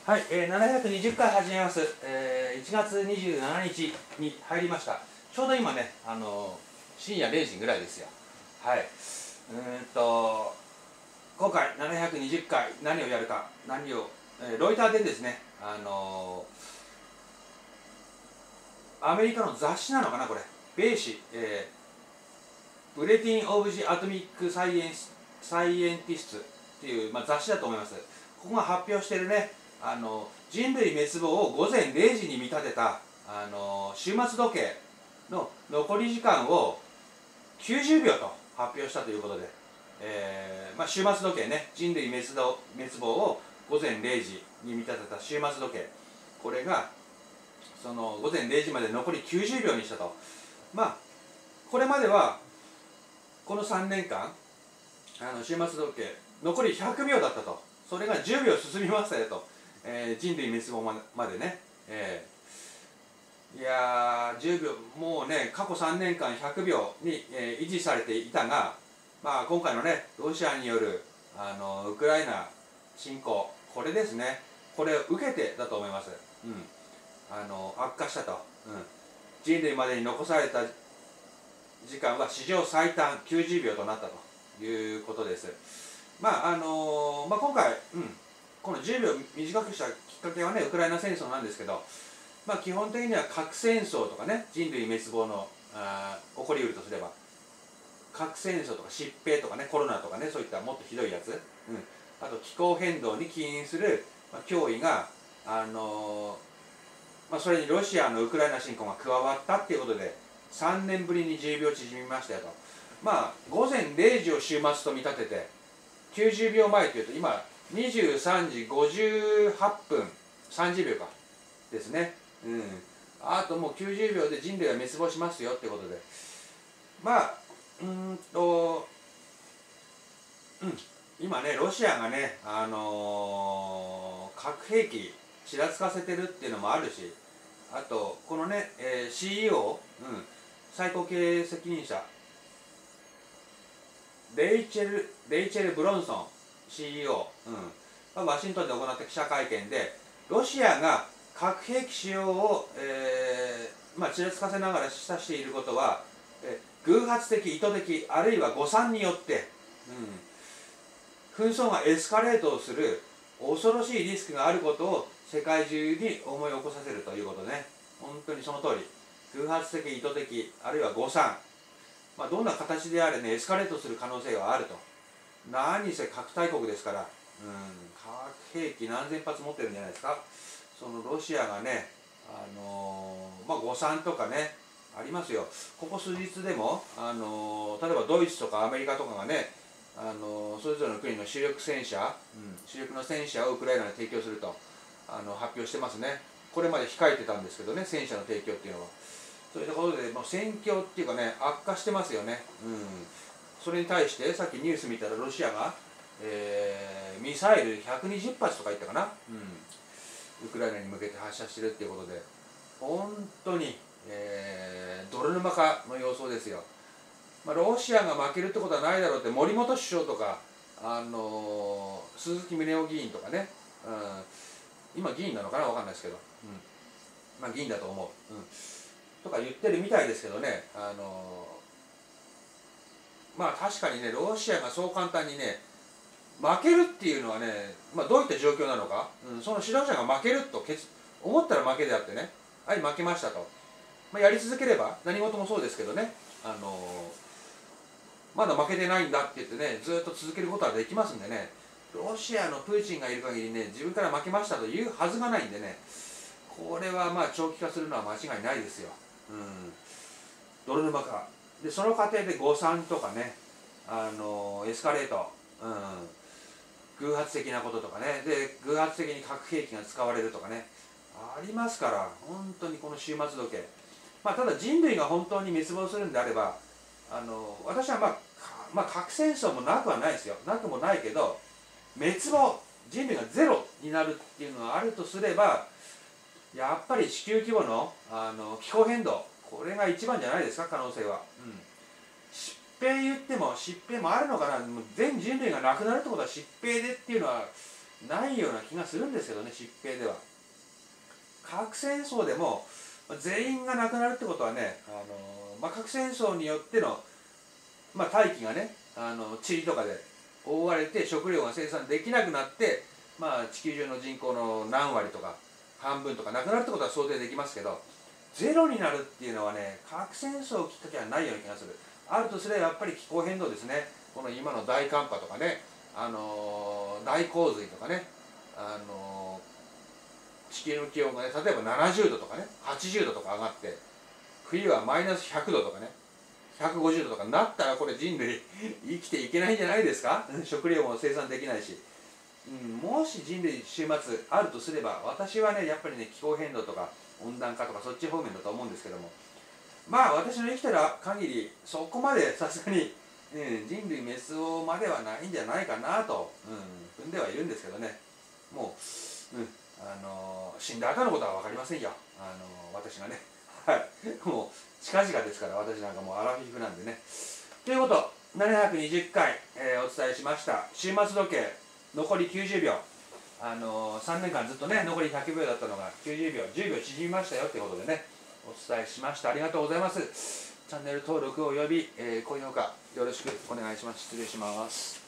はい、720回始めます。1月27日に入りました。ちょうど今ね、深夜0時ぐらいですよ。はい。今回720回何をやるか、ロイターでですね、アメリカの雑誌なのかな、これ。米誌、ブレティン・オブ・ジ・アトミック・サイエンティストっていう、雑誌だと思います。ここが発表しているね、人類滅亡を午前0時に見立てた、終末時計の残り時間を90秒と発表したということで、終末時計ね、人類滅亡を午前0時に見立てた終末時計、これがその午前0時まで残り90秒にしたと。これまではこの3年間終末時計残り100秒だったと。それが10秒進みましたよと、人類滅亡までね、いやー10秒、もうね過去3年間100秒に、維持されていたが、今回のねロシアによるウクライナ侵攻、これですね、これを受けてだと思います。悪化したと、人類までに残された時間は史上最短90秒となったということです。今回、この10秒短くしたきっかけはねウクライナ戦争なんですけど、基本的には核戦争とかね、人類滅亡の起こりうるとすれば核戦争とか疾病とかね、コロナとかね、そういったもっとひどいやつ、あと気候変動に起因する、脅威がそれにロシアのウクライナ侵攻が加わったっていうことで3年ぶりに10秒縮みましたよと。午前0時を終末と見立てて90秒前というと今23時58分30秒かですね。あともう90秒で人類は滅亡しますよってことで、今ねロシアがね、核兵器ちらつかせてるっていうのもあるし、あとこのね、CEO、最高経営責任者レイチェル・ブロンソン CEO、ワシントンで行った記者会見で、ロシアが核兵器使用を、ちらつかせながら示唆していることは、偶発的、意図的、あるいは誤算によって、紛争がエスカレートをする恐ろしいリスクがあることを世界中に思い起こさせるということね。本当にその通り、偶発的、意図的、あるいは誤算、どんな形であれね、エスカレートする可能性はあると。何せ核大国ですから、核兵器何千発持ってるんじゃないですか。そのロシアがね、誤算とかね、ありますよ。ここ数日でも、例えばドイツとかアメリカとかがね、それぞれの国の主力の戦車をウクライナに提供すると発表してますね。これまで控えてたんですけどね、戦車の提供っていうのは。そういったことで、戦況っていうかね、悪化してますよね。それに対して、さっきニュース見たらロシアが、ミサイル120発とか言ったかな、ウクライナに向けて発射してるっていうことで、本当に、泥沼化の様相ですよ。ロシアが負けるってことはないだろうって森本首相とか、鈴木宗男議員とかね、今議員なのかな分かんないですけど、議員だと思う、とか言ってるみたいですけどね、確かにねロシアがそう簡単にね負けるっていうのはね、どういった状況なのか、その指導者が負けると思ったら負けであってね、はい負けましたと、やり続ければ何事もそうですけどね、まだ負けてないんだって言ってねずっと続けることはできますんでね、ロシアのプーチンがいる限りね自分から負けましたというはずがないんでね、これは長期化するのは間違いないですよ。泥沼化で、その過程で誤算とかね、エスカレート、偶発的なこととかね、で偶発的に核兵器が使われるとかねありますから、本当にこの終末時計、ただ人類が本当に滅亡するんであれば、私は核戦争もなくはないですよ、なくもないけど、滅亡、人類がゼロになるっていうのがあるとすれば、やっぱり地球規模の、気候変動、これが一番じゃないですか、可能性は。疾病言っても疾病もあるのかな、もう全人類がなくなるってことは疾病でっていうのはないような気がするんですけどね、疾病では。核戦争でも全員が亡くなるってことはね、核戦争によっての、大気がね、塵とかで覆われて食料が生産できなくなって、地球上の人口の何割とか半分とかなくなるってことは想定できますけど、ゼロになるっていうのはね、核戦争きっかけはないような気がする。あるとすればやっぱり気候変動ですね。この今の大寒波とかね、大洪水とかね、地球の気温がね、例えば70度とかね、80度とか上がって、冬はマイナス100度とかね、150度とかになったら、これ人類生きていけないんじゃないですか。食料も生産できないし、もし人類終末あるとすれば、私はねやっぱりね、気候変動とか温暖化とかそっち方面だと思うんですけども、私の生きてる限りそこまでさすがに、人類滅亡まではないんじゃないかなと、踏んではいるんですけどね。もう、死んだ後のことは分かりませんよ、私がね。はい、もう近々ですから、私なんかもうアラフィフなんでね。ということ、720回、お伝えしました。終末時計残り90秒、3年間ずっとね残り100秒だったのが90秒、10秒縮みましたよってことでね、お伝えしました。ありがとうございます。チャンネル登録および、高評価よろしくお願いします。失礼します。